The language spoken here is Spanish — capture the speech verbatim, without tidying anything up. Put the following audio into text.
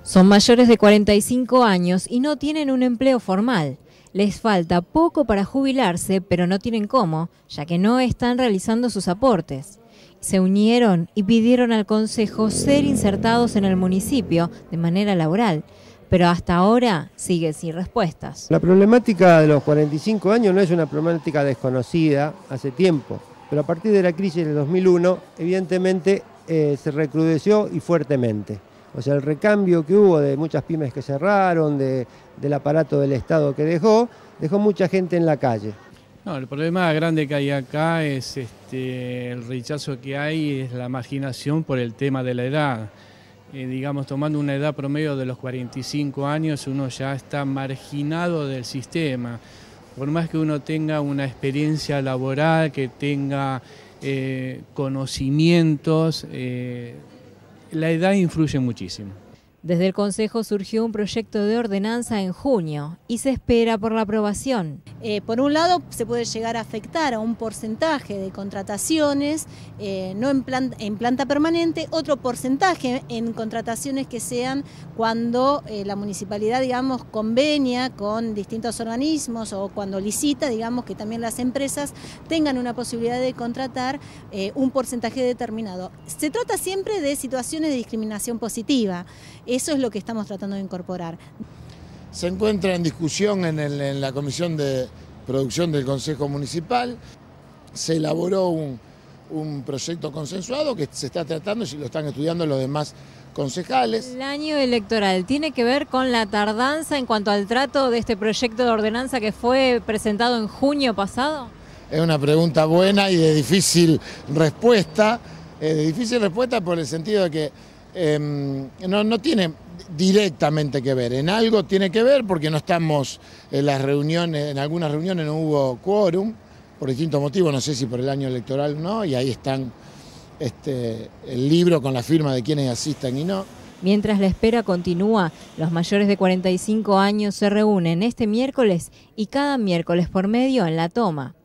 Son mayores de cuarenta y cinco años y no tienen un empleo formal. Les falta poco para jubilarse, pero no tienen cómo, ya que no están realizando sus aportes. Se unieron y pidieron al Consejo ser insertados en el municipio de manera laboral, pero hasta ahora sigue sin respuestas. La problemática de los cuarenta y cinco años no es una problemática desconocida hace tiempo, pero a partir de la crisis del dos mil uno, evidentemente eh, se recrudeció y fuertemente. O sea, el recambio que hubo de muchas pymes que cerraron, de, del aparato del Estado que dejó, dejó mucha gente en la calle. No, el problema grande que hay acá es este, el rechazo que hay, es la marginación por el tema de la edad. Eh, digamos, tomando una edad promedio de los cuarenta y cinco años, uno ya está marginado del sistema. Por más que uno tenga una experiencia laboral, que tenga eh, conocimientos, eh, la edad influye muchísimo. Desde el Consejo surgió un proyecto de ordenanza en junio y se espera por la aprobación. Eh, por un lado, se puede llegar a afectar a un porcentaje de contrataciones, eh, no en, plan, en planta permanente, otro porcentaje en contrataciones que sean cuando eh, la municipalidad, digamos, convenia con distintos organismos o cuando licita, digamos, que también las empresas tengan una posibilidad de contratar eh, un porcentaje determinado. Se trata siempre de situaciones de discriminación positiva. Eso es lo que estamos tratando de incorporar. Se encuentra en discusión en, el, en la Comisión de Producción del Consejo Municipal. Se elaboró un, un proyecto consensuado que se está tratando y lo están estudiando los demás concejales. El año electoral tiene que ver con la tardanza en cuanto al trato de este proyecto de ordenanza que fue presentado en junio pasado. Es una pregunta buena y de difícil respuesta. Eh, de difícil respuesta por el sentido de que Eh, no, no tiene directamente que ver, en algo tiene que ver porque no estamos en las reuniones, en algunas reuniones no hubo quórum, por distintos motivos, no sé si por el año electoral o no, y ahí están este, el libro con la firma de quienes asistan y no. Mientras la espera continúa, los mayores de cuarenta y cinco años se reúnen este miércoles y cada miércoles por medio en La Toma.